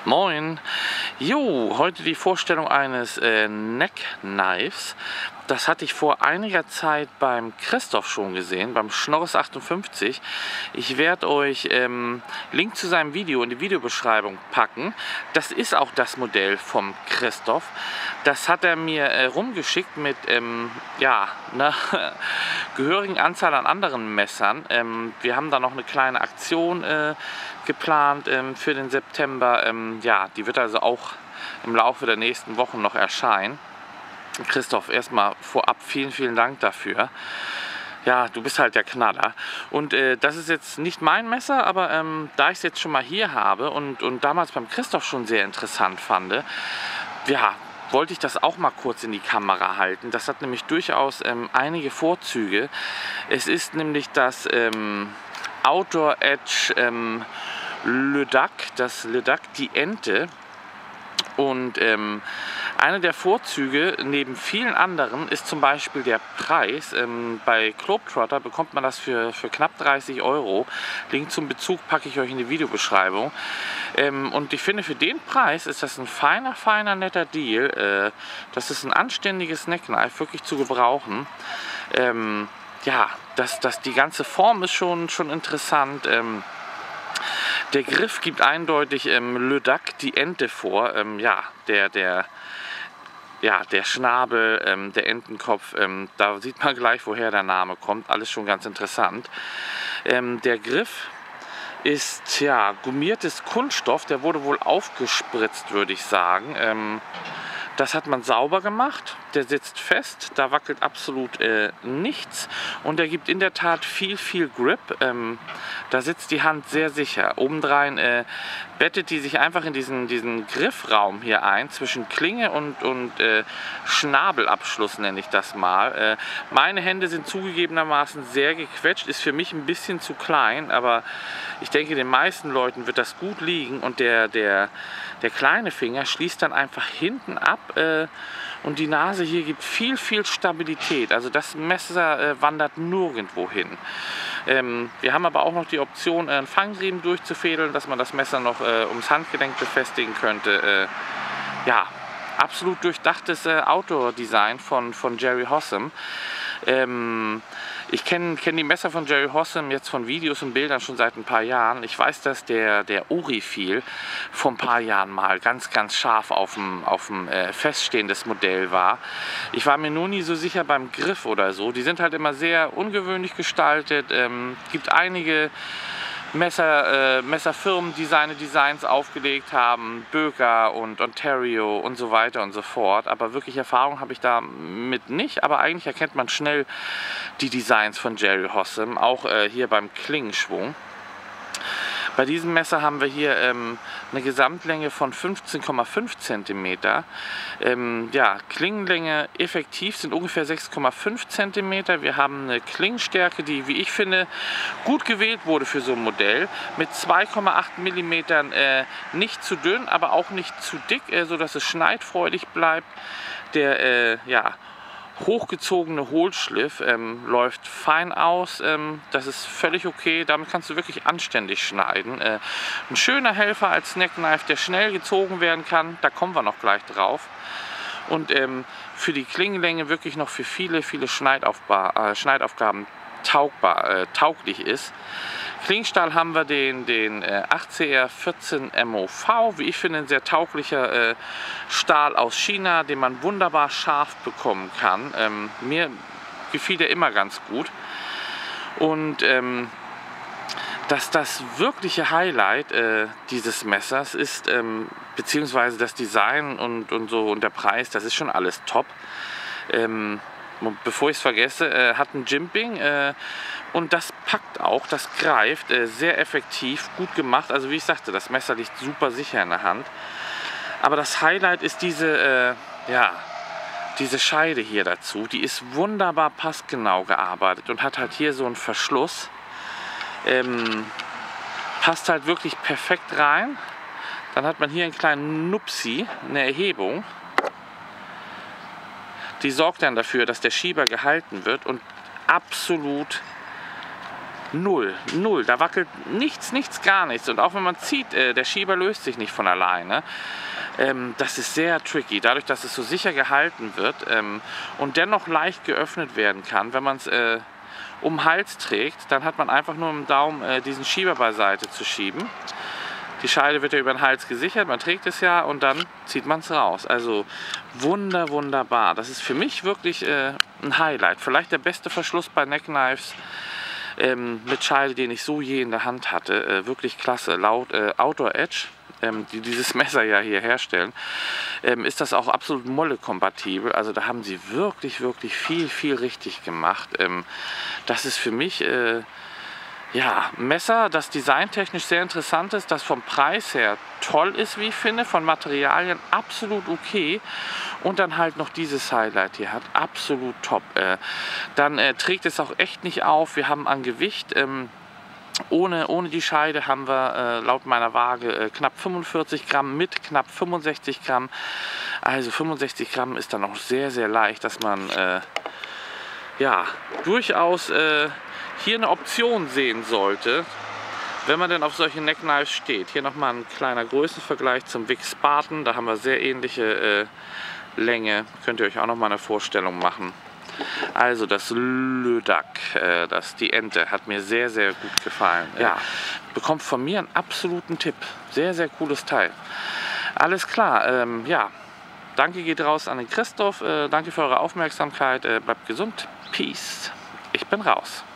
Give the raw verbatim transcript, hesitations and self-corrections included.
Moin! Jo, heute die Vorstellung eines äh, Neck Knives. Das hatte ich vor einiger Zeit beim Christoph schon gesehen, beim Schnorris achtundfünfzig. Ich werde euch ähm, Link zu seinem Video in die Videobeschreibung packen. Das ist auch das Modell vom Christoph. Das hat er mir äh, rumgeschickt mit ähm, ja, einer gehörigen Anzahl an anderen Messern. Ähm, wir haben da noch eine kleine Aktion äh, geplant ähm, für den September. Ähm, ja, die wird also auch im Laufe der nächsten Wochen noch erscheinen. Christoph, erstmal vorab vielen, vielen Dank dafür. Ja, du bist halt der Knaller. Und äh, das ist jetzt nicht mein Messer, aber ähm, da ich es jetzt schon mal hier habe und, und damals beim Christoph schon sehr interessant fand, ja, wollte ich das auch mal kurz in die Kamera halten. Das hat nämlich durchaus ähm, einige Vorzüge. Es ist nämlich das ähm, Outdoor Edge ähm, Le Duc, das Le Duc, die Ente. Und ähm, einer der Vorzüge neben vielen anderen ist zum Beispiel der Preis. Ähm, bei Globetrotter bekommt man das für, für knapp dreißig Euro. Link zum Bezug packe ich euch in die Videobeschreibung. Ähm, und ich finde, für den Preis ist das ein feiner, feiner, netter Deal. Äh, das ist ein anständiges Neckknife, wirklich zu gebrauchen. Ähm, ja, das, das, die ganze Form ist schon, schon interessant. Ähm, Der Griff gibt eindeutig ähm, Le Duc, die Ente, vor. Ähm, ja, der, der, ja, der Schnabel, ähm, der Entenkopf, ähm, da sieht man gleich, woher der Name kommt. Alles schon ganz interessant. Ähm, der Griff ist ja gummiertes Kunststoff. Der wurde wohl aufgespritzt, würde ich sagen. Ähm, Das hat man sauber gemacht, der sitzt fest, da wackelt absolut äh, nichts und der gibt in der Tat viel, viel Grip. Ähm, da sitzt die Hand sehr sicher. Obendrein äh, bettet die sich einfach in diesen, diesen Griffraum hier ein, zwischen Klinge und, und äh, Schnabelabschluss nenne ich das mal. Äh, meine Hände sind zugegebenermaßen sehr gequetscht, ist für mich ein bisschen zu klein, aber ich denke, den meisten Leuten wird das gut liegen und der, der, der kleine Finger schließt dann einfach hinten ab. Äh, und die Nase hier gibt viel, viel Stabilität. Also das Messer äh, wandert nirgendwo hin. Ähm, wir haben aber auch noch die Option, äh, einen Fangriemen durchzufädeln, dass man das Messer noch äh, ums Handgelenk befestigen könnte. Äh, ja, absolut durchdachtes äh, Outdoor-Design von, von Jerry Hossam. Ähm, ich kenne kenn die Messer von Jerry Hossam jetzt von Videos und Bildern schon seit ein paar Jahren. Ich weiß, dass der, der Orifil vor ein paar Jahren mal ganz, ganz scharf auf dem, auf dem äh, feststehendes Modell war. Ich war mir nur nie so sicher beim Griff oder so. Die sind halt immer sehr ungewöhnlich gestaltet. Ähm, gibt einige Messer, äh, Messerfirmen, die seine Designs aufgelegt haben, Böker und Ontario und so weiter und so fort. Aber wirklich Erfahrung habe ich damit nicht. Aber eigentlich erkennt man schnell die Designs von Jerry Hossam, auch äh, hier beim Klingenschwung. Bei diesem Messer haben wir hier ähm, eine Gesamtlänge von fünfzehn Komma fünf Zentimeter. Ähm, ja, Klingenlänge effektiv sind ungefähr sechs Komma fünf Zentimeter. Wir haben eine Klingenstärke, die, wie ich finde, gut gewählt wurde für so ein Modell. Mit zwei Komma acht Millimeter äh, nicht zu dünn, aber auch nicht zu dick, äh, sodass es schneidfreudig bleibt. Der, äh, ja, hochgezogene Hohlschliff ähm, läuft fein aus, ähm, das ist völlig okay, damit kannst du wirklich anständig schneiden. Äh, ein schöner Helfer als Snackknife, der schnell gezogen werden kann, da kommen wir noch gleich drauf. Und ähm, für die Klingenlänge wirklich noch für viele, viele Schneidaufba äh, Schneidaufgaben taugbar, äh, tauglich ist. Klingenstahl haben wir den, den äh, acht C R vierzehn M O V, wie ich finde, ein sehr tauglicher äh, Stahl aus China, den man wunderbar scharf bekommen kann. Ähm, mir gefiel der immer ganz gut. Und ähm, dass das wirkliche Highlight äh, dieses Messers ist, ähm, beziehungsweise das Design und, und so und der Preis, das ist schon alles top. Ähm, Bevor ich es vergesse, äh, hat ein Jimping äh, und das packt auch, das greift äh, sehr effektiv, gut gemacht. Also wie ich sagte, das Messer liegt super sicher in der Hand. Aber das Highlight ist diese, äh, ja, diese Scheide hier dazu. Die ist wunderbar passgenau gearbeitet und hat halt hier so einen Verschluss. Ähm, passt halt wirklich perfekt rein. Dann hat man hier einen kleinen Nupsi, eine Erhebung. Die sorgt dann dafür, dass der Schieber gehalten wird und absolut Null, null, da wackelt nichts, nichts, gar nichts. Und auch wenn man zieht, äh, der Schieber löst sich nicht von alleine. Ähm, das ist sehr tricky, dadurch, dass es so sicher gehalten wird ähm, und dennoch leicht geöffnet werden kann. Wenn man es äh, um den Hals trägt, dann hat man einfach nur mit dem Daumen äh, diesen Schieber beiseite zu schieben. Die Scheide wird ja über den Hals gesichert, man trägt es ja und dann zieht man es raus. Also wunder, wunderbar. Das ist für mich wirklich äh, ein Highlight. Vielleicht der beste Verschluss bei Neck Knives. Ähm, mit Scheide, den ich so je in der Hand hatte, äh, wirklich klasse. Laut äh, Outdoor Edge, ähm, die dieses Messer ja hier herstellen, ähm, ist das auch absolut Molle-kompatibel. Also da haben sie wirklich, wirklich viel, viel richtig gemacht. Ähm, das ist für mich äh, ja, ein Messer, das designtechnisch sehr interessant ist, das vom Preis her toll ist, wie ich finde, von Materialien absolut okay und dann halt noch dieses Highlight hier hat, absolut top. Äh, dann äh, trägt es auch echt nicht auf, wir haben an Gewicht, ähm, ohne, ohne die Scheide haben wir äh, laut meiner Waage äh, knapp fünfundvierzig Gramm, mit knapp fünfundsechzig Gramm, also fünfundsechzig Gramm ist dann noch sehr, sehr leicht, dass man äh, ja, durchaus äh, hier eine Option sehen sollte, wenn man denn auf solche Neck Knives steht. Hier nochmal ein kleiner Größenvergleich zum Vic Spartan. Da haben wir sehr ähnliche äh, Länge. Könnt ihr euch auch nochmal eine Vorstellung machen. Also das Lödak, äh, das, die Ente, hat mir sehr, sehr gut gefallen. Ja, bekommt von mir einen absoluten Tipp. Sehr, sehr cooles Teil. Alles klar, ähm, ja. Danke geht raus an den Christoph. Äh, danke für eure Aufmerksamkeit. Äh, bleibt gesund. Peace. Ich bin raus.